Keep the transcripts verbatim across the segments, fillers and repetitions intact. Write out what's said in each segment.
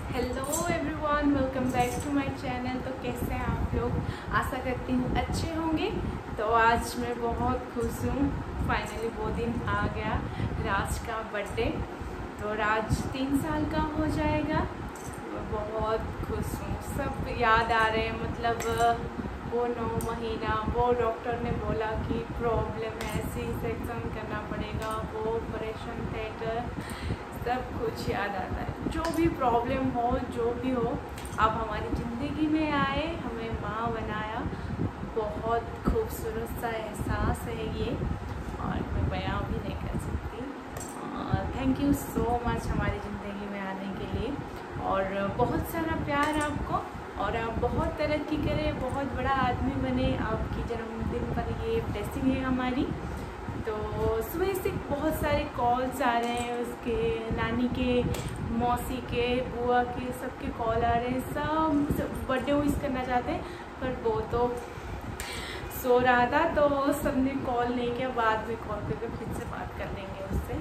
Hello everyone, welcome back to my channel. तो कैसे हैं आप लोग? आशा करती हूँ अच्छे होंगे। तो आज मैं बहुत खुश हूँ, फाइनली वो दिन आ गया, राज का बर्थडे। तो राज तीन साल का हो जाएगा। मैं बहुत खुश हूँ। सब याद आ रहे हैं, मतलब वो नौ महीना वो डॉक्टर ने बोला कि प्रॉब्लम है, सी सेक्शन करना पड़ेगा, वो ऑपरेशन थिएटर, सब कुछ याद आता है। जो भी प्रॉब्लम हो, जो भी हो, अब हमारी ज़िंदगी में आए, हमें माँ बनाया। बहुत खूबसूरत सा एहसास है ये, और मैं बयां भी नहीं कर सकती। थैंक यू सो मच हमारी ज़िंदगी में आने के लिए, और बहुत सारा प्यार आपको, और आप बहुत तरक्की करें, बहुत बड़ा आदमी बने। आपकी जन्मदिन पर ये ब्लेसिंग है हमारी। तो सुबह से बहुत सारे कॉल्स आ रहे हैं, उसके नानी के, मौसी के, बुआ के, सबके कॉल आ रहे हैं। सब, सब बर्थडे विश करना चाहते हैं, पर वो तो सो रहा था, तो सबने कॉल नहीं किया। बाद में कॉल करके फिर से बात कर लेंगे उससे।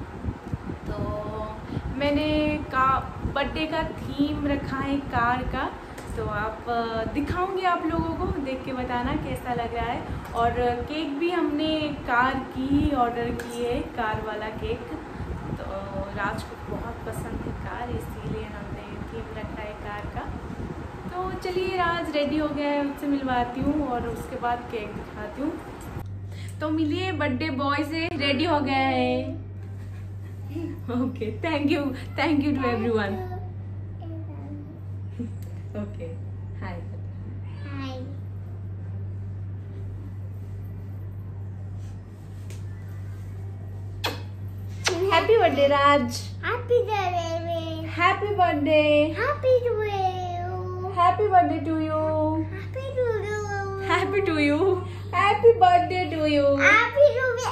तो मैंने का बर्थडे का थीम रखा है कार का, तो आप दिखाऊंगी, आप लोगों को देख के बताना कैसा लग रहा है। और केक भी हमने कार की ही ऑर्डर की है, कार वाला केक। तो राज को बहुत पसंद है कार, इसीलिए हमने थीम रखा है कार का। तो चलिए, राज रेडी हो गया है, उससे मिलवाती हूँ और उसके बाद केक दिखाती हूँ। तो मिलिए बर्थडे बॉय से, रेडी हो गया है। Okay, thank you, thank you to everyone. Okay, hi hi. Happy birthday Raj. Happy birthday. Happy birthday. Happy to you. Happy birthday to you. Happy to you. Happy to you. Happy birthday to you. Happy to you.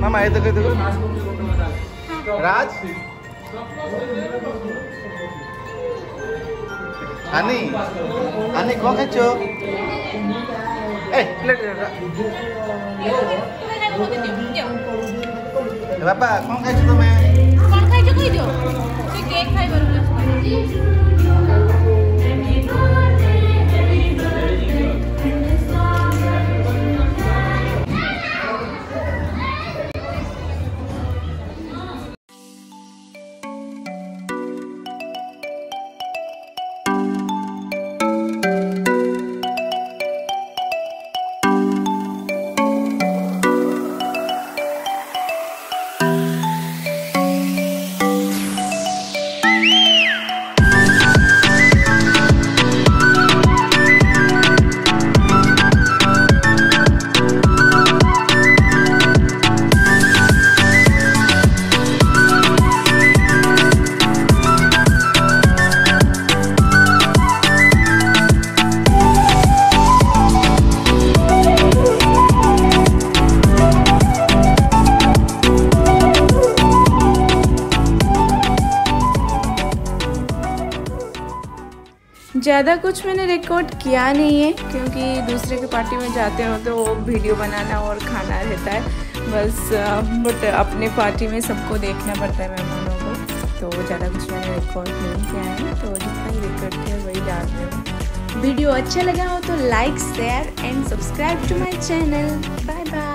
मामा ये देखो देखो राज आनी आनी कौन खाचो ए plate बापा कौन खाचो तुम्हें कौन खाइছো खाइছো से केक खाइ बरु ज़्यादा कुछ मैंने रिकॉर्ड किया नहीं है क्योंकि दूसरे के पार्टी में जाते हो तो वो वीडियो बनाना और खाना रहता है बस। बट अपने पार्टी में सबको देखना पड़ता है मेहमानों को, तो ज़्यादा कुछ मैंने रिकॉर्ड नहीं किया है। तो जितना ही रिकॉर्ड किया वही डाल रही हूँ। वीडियो अच्छा लगा हो तो like share and subscribe to my channel. Bye bye.